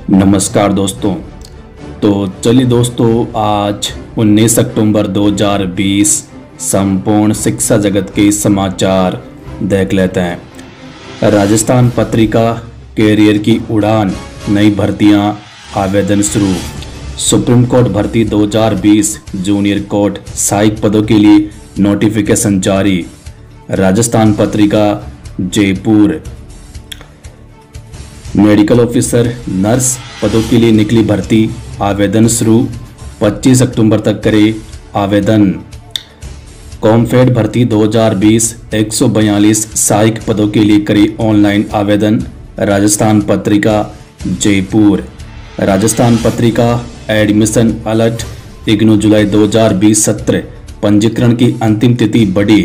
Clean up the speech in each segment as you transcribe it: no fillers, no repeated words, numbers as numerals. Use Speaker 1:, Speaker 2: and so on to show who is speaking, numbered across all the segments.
Speaker 1: नमस्कार दोस्तों। तो चलिए दोस्तों, आज 19 अक्टूबर 2020 संपूर्ण शिक्षा जगत के समाचार देख लेते हैं। राजस्थान पत्रिका कैरियर की उड़ान, नई भर्तियां, आवेदन शुरू। सुप्रीम कोर्ट भर्ती 2020 जूनियर कोर्ट सहायक पदों के लिए नोटिफिकेशन जारी। Rajasthan Patrika Jaipur. Medical officer, nurse पदों के लिए निकली भर्ती, आवेदन शुरू। 25 अक्टूबर तक करे आवेदन। कॉमफेड भर्ती 2020 142 सहायक पदों के लिए करे ऑनलाइन आवेदन। राजस्थान पत्रिका जयपुर। राजस्थान पत्रिका एडमिशन अलर्ट, इग्नू जुलाई 2020 सत्र पंजीकरण की अंतिम तिथि बढ़ी।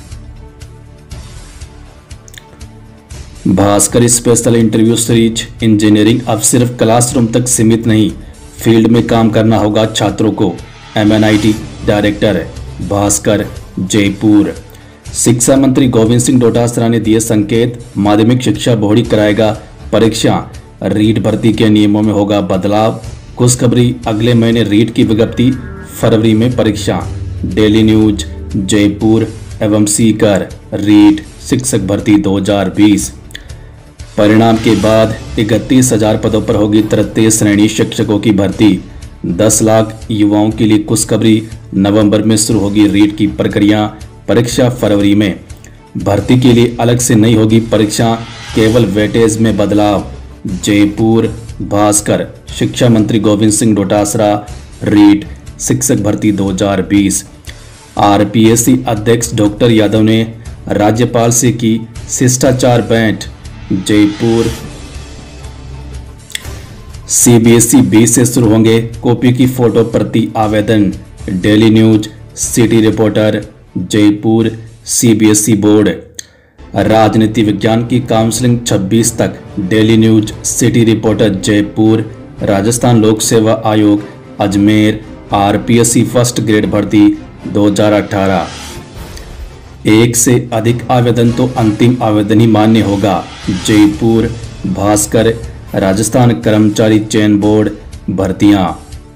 Speaker 1: Bhaskar special interview series, engineering अब सिर्फ क्लासरूम तक सीमित नहीं, फील्ड में काम करना होगा छात्रों को। MNIT director Bhaskar Jaipur. शिक्षा मंत्री गोविंद सिंह डोटासरा ने दिए संकेत, माध्यमिक शिक्षा बोर्ड ही कराएगा परीक्षा, रीट भर्ती के नियमों में होगा बदलाव। खुशखबरी, अगले महीने रीट की विज्ञप्ति, फरवरी में परीक्षा। डेली न्यूज जयपुर एवं सीकर रीट शिक्षक भर्ती 2020। परिणाम के बाद 31,000 पदों पर होगी तृतीय श्रेणी शिक्षकों की भर्ती। 10 लाख युवाओं के लिए खुशखबरी, नवंबर में शुरू होगी रीट की प्रक्रिया, परीक्षा फरवरी में। भर्ती के लिए अलग से नहीं होगी परीक्षा, केवल वेटेज में बदलाव। जयपुर भास्कर। शिक्षा मंत्री गोविंद सिंह डोटासरा रीट शिक्षक भर्ती 2020। RPSC अध्यक्ष डॉक्टर यादव ने राज्यपाल से की शिष्टाचार भेंट। जयपुर। CBSE 20 से शुरू होंगे कॉपी की फोटो प्रति आवेदन। Daily news city reporter Jaipur. CBSE board. राजनीति विज्ञान की काउंसलिंग 26 तक। Daily news city reporter Jaipur. Rajasthan Lok Seva आयोग अजमेर। RPSC फर्स्ट ग्रेड भर्ती 2018। एक से अधिक आवेदन तो अंतिम आवेदन ही मान्य होगा। जयपुर भास्कर। राजस्थान कर्मचारी चयन बोर्ड भर्तियां।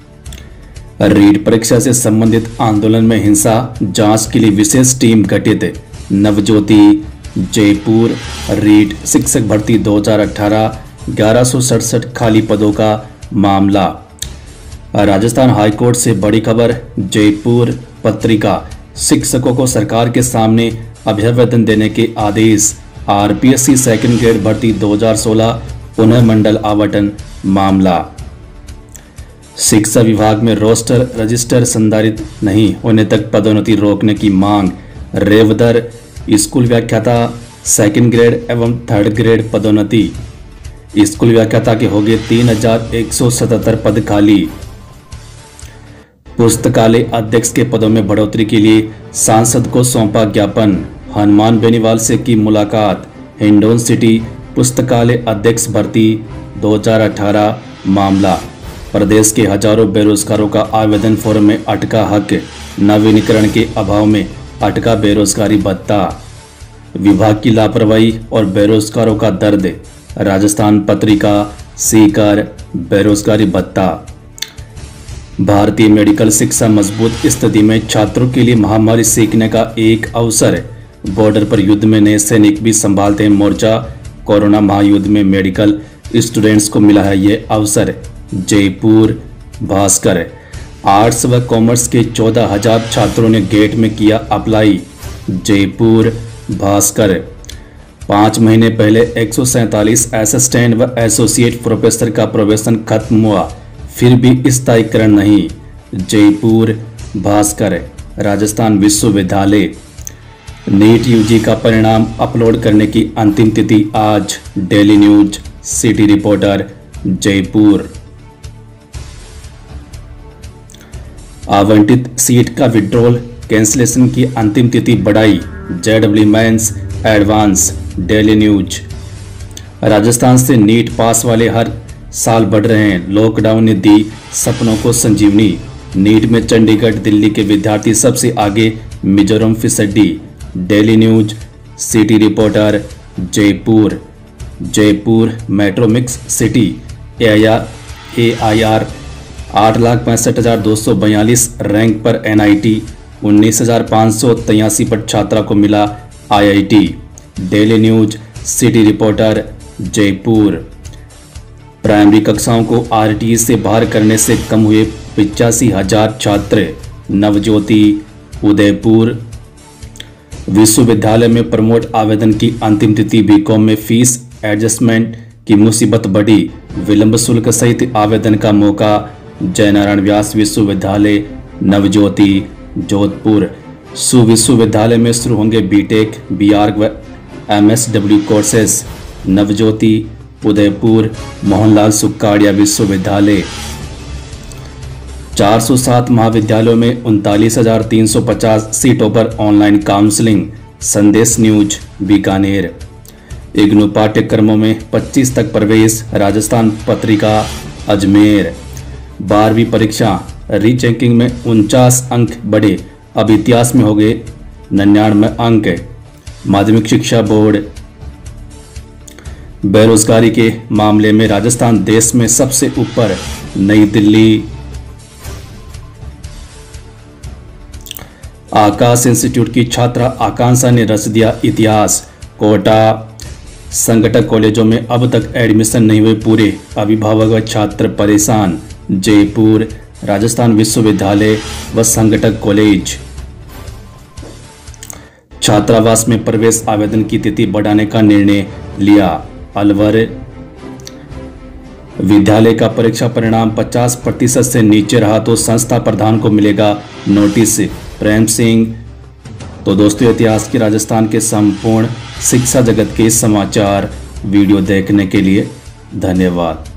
Speaker 1: रीट परीक्षा से संबंधित आंदोलन में हिंसा जांच के लिए विशेष टीम गठित। नवज्योति जयपुर। रीट शिक्षक भर्ती 2018 1167 खाली पदों का मामला। राजस्थान हाईकोर्ट से बड़ी खबर। जयपुर पत्रिका। शिक्षकों को सरकार के सामने अभ्यावेदन देने के आदेश। RPSC सेकंड ग्रेड भर्ती 2016 पुनः मंडल आवंटन मामला। शिक्षा विभाग में रोस्टर रजिस्टर संधारित नहीं होने तक पदोन्नति रोकने की मांग। रेवदर स्कूल व्याख्याता सेकंड ग्रेड एवं थर्ड ग्रेड पदोन्नति। स्कूल व्याख्याता के होंगे 3177 पद खाली। पुस्तकालय अध्यक्ष के पदों में बढ़ोतरी के लिए सांसद को सौंपा ज्ञापन। हनुमान बेनीवाल से की मुलाकात। हिंडौन सिटी पुस्तकालय अध्यक्ष भर्ती 2018 मामला। प्रदेश के हजारों बेरोजगारों का आवेदन फॉर्म में अटका हक। नवीनीकरण के अभाव में अटका बेरोजगारी भत्ता। विभाग की लापरवाही और बेरोजगारों का दर्द। राजस्थान पत्रिका सीकर बेरोजगारी भत्ता। भारतीय मेडिकल शिक्षा मजबूत स्थिति में, छात्रों के लिए महामारी सीखने का एक अवसर। बॉर्डर पर युद्ध में नए सैनिक भी संभालते हैं मोर्चा। कोरोना महायुद्ध में मेडिकल स्टूडेंट्स को मिला है ये अवसर। जयपुर भास्कर। आर्ट्स व कॉमर्स के 14,000 छात्रों ने गेट में किया अप्लाई। जयपुर भास्कर। 5 महीने पहले 147 असिस्टेंट व एसोसिएट प्रोफेसर का प्रोबेशन खत्म हुआ, फिर भी स्थायीकरण नहीं। जयपुर भास्कर। राजस्थान विश्वविद्यालय। नीट UG का परिणाम अपलोड करने की अंतिम तिथि आज। Daily news city reporter Jaipur. आवंटित सीट का विड्रॉल कैंसिलेशन की अंतिम तिथि बढ़ाई। JEE mains advance. Daily news. Rajasthan से नीट पास वाले हर साल बढ़ रहे हैं, लॉकडाउन ने दी सपनों को संजीवनी। नीट में चंडीगढ़ दिल्ली के विद्यार्थी सबसे आगे, मिजोरम फिसड्डी। Daily news city reporter Jaipur. Jaipur metro mix city, AIR 8,65,242 rank पर NIT 19,583 पर छात्रा को मिला IIT। Daily news city reporter Jaipur. Primary कक्षाओं को RTE से बाहर करने से कम हुए 85,000 छात्र। नवज्योति उदयपुर। विश्वविद्यालय में प्रमोट आवेदन की अंतिम तिथि। बीकॉम में फीस एडजस्टमेंट की मुसीबत बढ़ी। विलंब शुल्क सहित आवेदन का मौका। जयनारायण व्यास विश्वविद्यालय नवज्योति जोधपुर। विश्वविद्यालय में शुरू होंगे बीटेक, BArc व MSW कोर्सेस। नवज्योति उदयपुर। मोहनलाल सुक्काड़िया विश्वविद्यालय। 407 महाविद्यालयों में 39,350 सीटों पर online counselling. Sandesh news Bikaner. IGNOU पाठ्यक्रमों में 25 तक प्रवेश। राजस्थान पत्रिका अजमेर। 12वीं परीक्षा रीचेकिंग में 49 अंक बढ़े, अब इतिहास में हो गए 99 अंक। माध्यमिक शिक्षा बोर्ड। बेरोजगारी के मामले में राजस्थान देश में सबसे ऊपर। नई दिल्ली। आकाश इंस्टीट्यूट की छात्रा आकांक्षा ने रच दिया इतिहास। कोटा। संगठक कॉलेजों में अब तक एडमिशन नहीं हुए पूरे, अभिभावक व छात्र परेशान। जयपुर। राजस्थान विश्वविद्यालय व संगठक कॉलेज। छात्रावास में प्रवेश आवेदन की तिथि बढ़ाने का निर्णय लिया। अलवर। विद्यालय का परीक्षा परिणाम 50% से नीचे रहा तो संस्था प्रधान को मिलेगा नोटिस। प्रेम सिंह। तो दोस्तों, इतिहास की राजस्थान के संपूर्ण शिक्षा जगत के समाचार वीडियो देखने के लिए धन्यवाद।